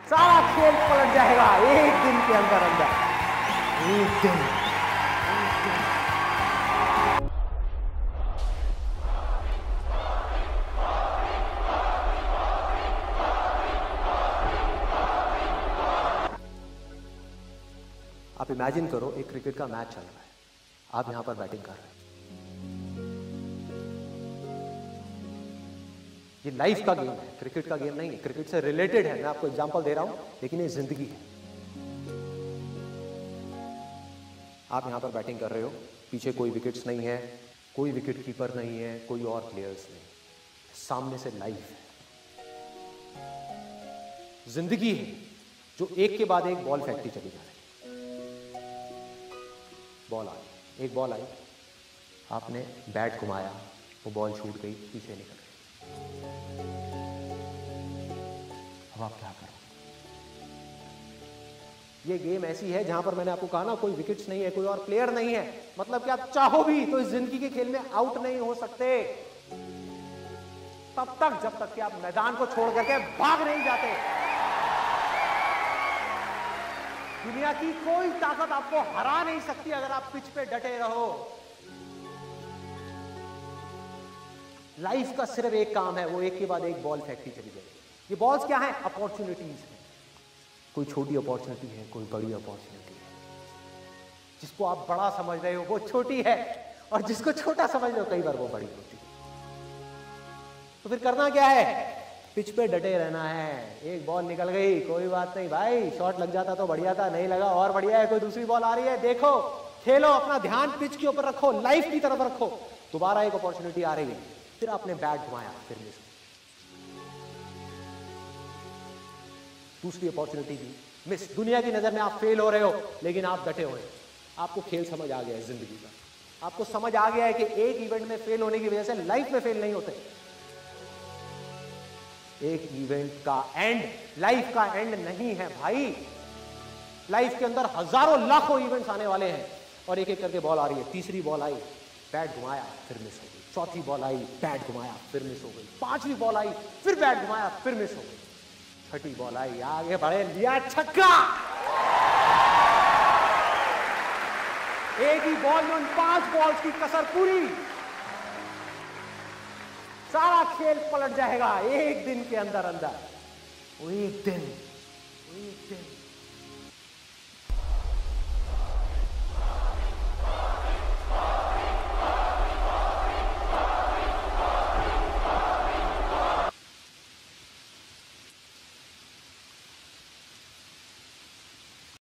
सारा खेल पलट जाएगा एक दिन के अंदर अंदर। एक दिन। आप इमेजिन करो एक क्रिकेट का मैच चल रहा है, आप यहां पर बैटिंग कर रहे हैं। ये लाइफ का गेम है, क्रिकेट का गेम नहीं है, क्रिकेट से रिलेटेड है। मैं आपको एग्जांपल दे रहा हूं, लेकिन ये जिंदगी है। आप यहां पर बैटिंग कर रहे हो, पीछे कोई विकेट्स नहीं है, कोई विकेट कीपर नहीं है, कोई और प्लेयर्स नहीं, सामने से लाइफ है, जिंदगी है जो एक के बाद एक बॉल फेंकती चली जा रही है। बॉल आई, एक बॉल आई, आपने बैट घुमाया, वो बॉल छूट गई, पीछे निकल गई। अब आप क्या करो? ये गेम ऐसी है जहां पर मैंने आपको कहा ना, कोई विकेट्स नहीं है, कोई और प्लेयर नहीं है, मतलब कि आप चाहो भी तो इस जिंदगी के खेल में आउट नहीं हो सकते तब तक जब तक कि आप मैदान को छोड़ करके भाग नहीं जाते। दुनिया की कोई ताकत आपको हरा नहीं सकती अगर आप पिच पे डटे रहो। लाइफ का सिर्फ एक काम है, वो एक के बाद एक बॉल फेंकती चली जाएगी। ये बॉल्स क्या हैं? अपॉर्चुनिटीज हैं। कोई छोटी अपॉर्चुनिटी है, कोई बड़ी अपॉर्चुनिटी है। जिसको आप बड़ा समझ रहे हो वो छोटी है, और जिसको छोटा समझ रहे हो कई बार वो बड़ी होती है। तो फिर करना क्या है? पिच पे डटे रहना है। एक बॉल निकल गई, कोई बात नहीं भाई, शॉट लग जाता तो बढ़िया था, नहीं लगा और बढ़िया है, कोई दूसरी बॉल आ रही है, देखो, खेलो, अपना ध्यान पिच के ऊपर रखो, लाइफ की तरफ रखो। दोबारा एक अपॉर्चुनिटी आ रही है, फिर आपने बैट घुमाया, फिर मिस, दूसरी अपॉर्चुनिटी भी मिस। दुनिया की नजर में आप फेल हो रहे हो, लेकिन आप डटे हुए। आपको खेल समझ आ गया है जिंदगी का, आपको समझ आ गया है कि एक इवेंट में फेल होने की वजह से लाइफ में फेल नहीं होते। एक इवेंट का एंड लाइफ का एंड नहीं है भाई। लाइफ के अंदर हजारों लाखों इवेंट्स आने वाले हैं, और एक एक करके बॉल आ रही है। तीसरी बॉल आई, बैट घुमाया, फिर मिस हो गई। चौथी बॉल आई, बैट घुमाया, फिर मिस हो गई। पांचवी बॉल आई, फिर बैट घुमाया, फिर मिस हो गई। छठी बॉल आई, आगे बढ़े, लिया छक्का। एक ही बॉल में उन 5 बॉल्स की कसर पूरी। सारा खेल पलट जाएगा एक दिन के अंदर अंदर। वो एक दिन, वो एक दिन।